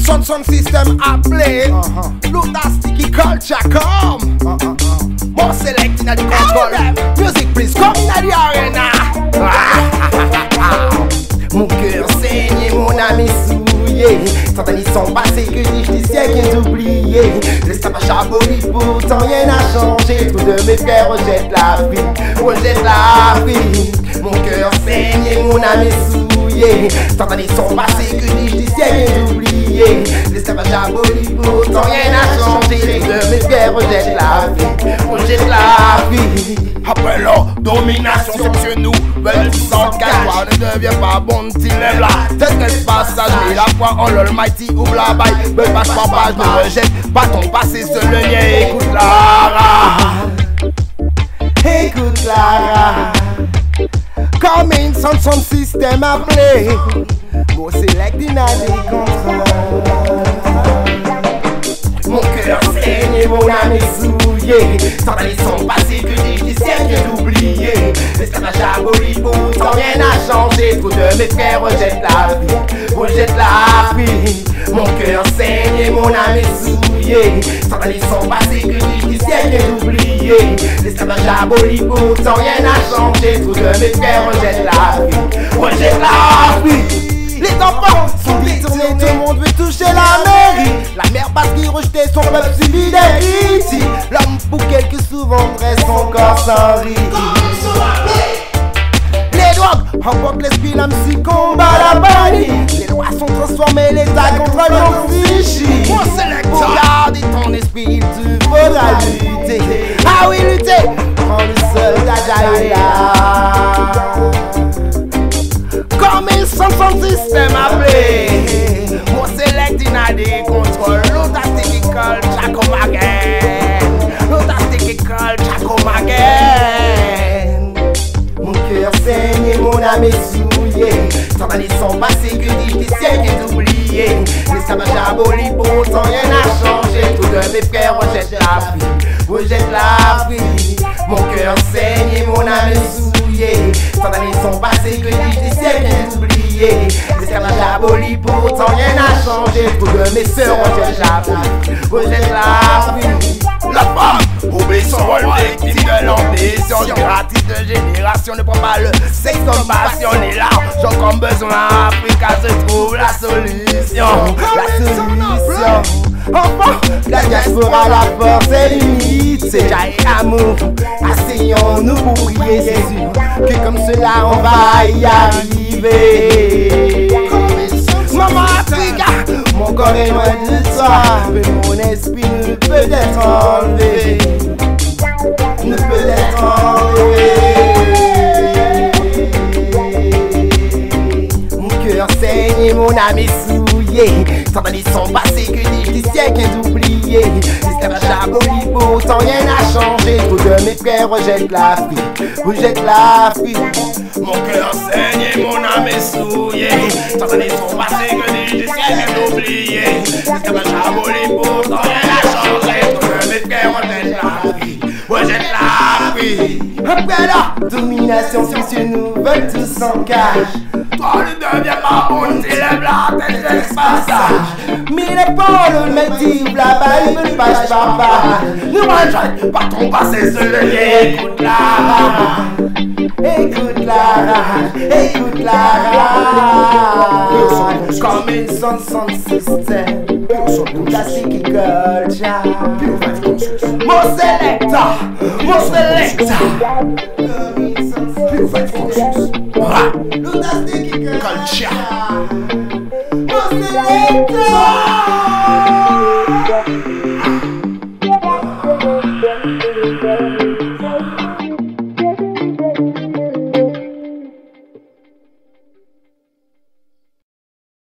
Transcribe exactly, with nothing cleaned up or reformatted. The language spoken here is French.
Sound sound system a play. Uh-huh. Look that sticky culture come. Uh-uh-uh. More selecting at the control. Music please come in the arena. Mon cœur saigne et mon âme est souillée. Tant d'années sont passées que dis-je des siècles oubliés. L'esclavage aboli, pourtant rien n'a changé. Trop de mes frères rejettent l'Afrique, rejettent l'Afrique. Mon cœur saigne et mon âme est souillée. Tant d'années sont passées que dis-je des siècles oubliés. L'esclavage aboli, pourtant rien n'a changé. Trop de mes frères rejettent l'Afrique, rejettent l'Afrique. Après leur domination sur nous, veulent soixante-quatre, ne devient pas bon s'il lève là. C'est ce passage, mais la foi en l'Almighty ouvre la baille. Me passe par page, ne rejette pas ton passé, seul le lien. Écoute Lara, écoute Lara. Comme une sound sound system appelé. Go select in a des contrôles. Mon cœur saigne et mon âme est souillée. Tant d'années sont passées que dis-je des siècles oubliés. L'esclavage aboli, pourtant rien n'a changé. Trop de mes frères rejettent l'Afrique, rejettent l'Afrique. Mon cœur saigne et mon âme est souillée. Tant d'années sont passées que dis-je des siècles oubliés. L'esclavage aboli, pourtant rien n'a changé. Trop de mes frères rejettent l'Afrique, rejettent l'Afrique. Les enfants sont détournés, tout le monde veut toucher la mairie. La mère parce qu'il rejetait son peuple subi d'Haïti. L'homme pour quelques souvent reste son corps sans rire. Les drogues remportent l'esprit, l'âme si combat la panique. Les lois sont transformées, l'État contre l'homme psychique. Pour garder ton esprit, il te faudra lutter. Ah oui, lutter, prends le soldat Jaïla. Comme il sound sound system appelé. More selecting a the control. Look that sticky culture come again. Look that sticky culture come again. Mon cœur saigne et mon âme est souillée. Tant d'années sont passées que dis-je des siècles oubliés. L'esclavage aboli, pourtant rien n'a changé. Tous de mes frères rejettent l'Afrique, rejettent l'Afrique. Mon cœur saigne et mon âme est souillée. Tant d'années sont passées que dis-je des siècles oubliés. L'esclavage aboli, pourtant rien n'a changé. Tous de mes sœurs rejettent l'Afrique, rejettent l'Afrique. La femme oublie son rôle victime de l'ambition. Gratis de génération, ne prend pas le sexe comme passion. Ni l'argent comme besoin. Africa se trouve la solution, la solution. Enfant, la diaspora, la force est limite. C'est déjà et amour. Asseyons-nous pour prier Jésus, que comme cela on va y arriver. Maman Africa, mon corps est loin de toi, mais mon esprit ne peut être enlevé, ne peut être enlevé. Mon cœur saigne et mon âme est souillée. Tant d'années sont passées que dis-je des siècles oubliés. L'esclavage aboli, pourtant rien n'a changé. Trop de mes frères rejettent l'Afrique, rejettent l'Afrique. Mon cœur saigne et mon âme est souillée. Tant d'années sont passées que dis-je des siècles oubliés. L'esclavage aboli, pourtant rien n'a changé. Trop de mes frères rejettent l'Afrique, rejettent l'Afrique. Après la domination, si nous veulent tous en cage. Toi ne deviens pas bon, t'élèves la tête de l'expassage. Mais les paroles me disent la balle, me page par page. Ne rejoigne pas ton passé, seul le lien. Écoute Lara, écoute Lara, écoute Lara. Comme une sound sound system, la sticky culture. Mon selector, mon selector. Pure vibe conscious. Look that sticky culture. Mon selector.